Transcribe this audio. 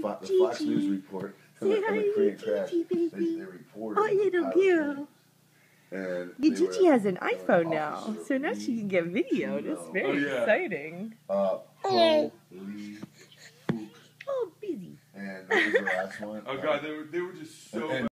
Fox News report and the Korean crash. They reported. Oh, little girl. And Gigi has an iPhone now, so now she can get video. That's very exciting. Holy Oh, Bizzy. And that was the last one. Oh God, they were just so.